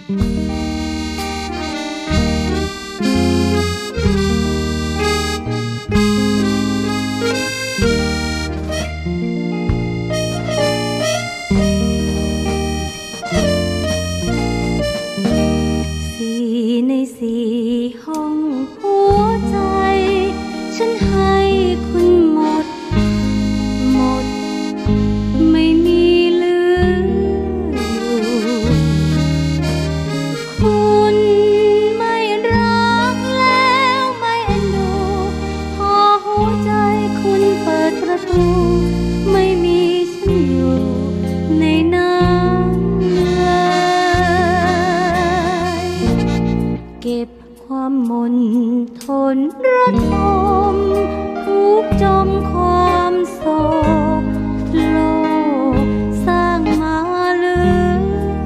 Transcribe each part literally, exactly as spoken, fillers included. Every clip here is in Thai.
สี่ห้องหัวใจฉันให้คุณหมดหมดไม่มีเหลืออยู่คุณไม่รักแล้วไม่เอ็นดูพอหัวใจคุณเปิดประตูไม่มีฉันอยู่ในนั้นเลยเก็บความมนทนระทมทุกจมความโศกโลกสร้างมาเหลือ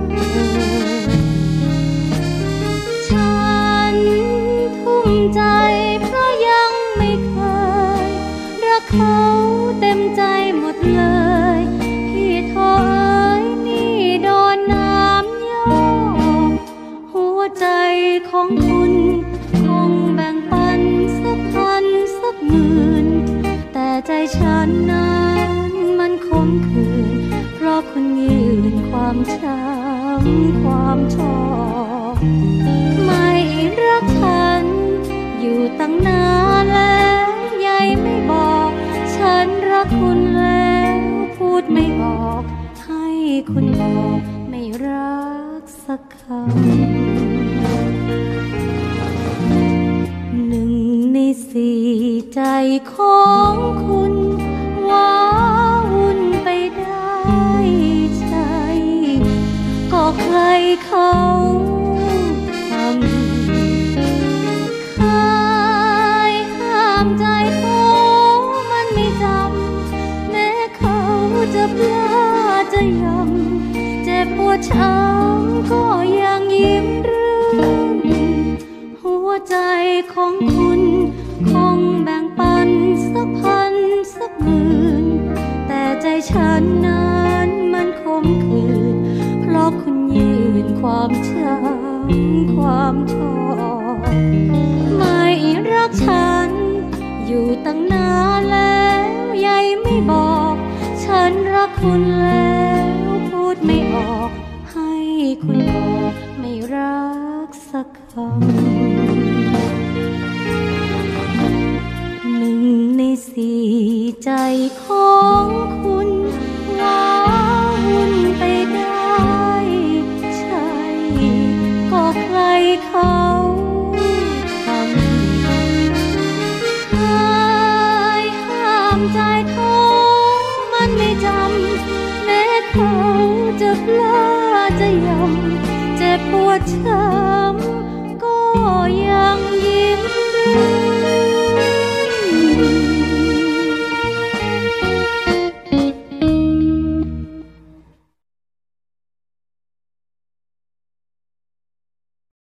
ฉันทุ่มใจเพราะยังไม่เคยรักเขาเต็มใจหมดเลยพี่โทเอ๋ยนี่โดนน้ำโยกหัวใจของคุณคงแบ่งปันสักพันสักหมื่นแต่ใจฉันนั้นมันคงคืนเพราะคุณยืนความช้ำความชอบไม่รักฉันอยู่ตั้งนานแล้วใยไม่บอกฉันรักคุณแล้วพูดไม่ออกให้คุณบอกไม่รักสักคำหนึ่งในสี่ใจของคุณว้าวุ่นไปได้ใช่ก็ใครเขาทำเคยห้ามใจเขามันไม่จำแม้เขาจะพลาดจะยำเจ็บปวดช้ำก็ยังยิ้มรื่นหัวใจของคุณคงแบ่งปันสักพันสักหมื่นแต่ใจฉันนั้นมันคมคืนเพราะคุณยืนความช้ำความชอบไม่รักฉันอยู่ตั้งนานแล้วใยไม่บอกฉันรักคุณแล้วพูดไม่ออกให้คุณบอกไม่รักสักคำหนึ่งในสี่ใจของคุณว้าวุ่นไปได้ใช่ก็ใครเขาทำเคยห้ามใจเขามันไม่จำแม้เขาจะพลาดจะยำเจ็บปวดช้ำ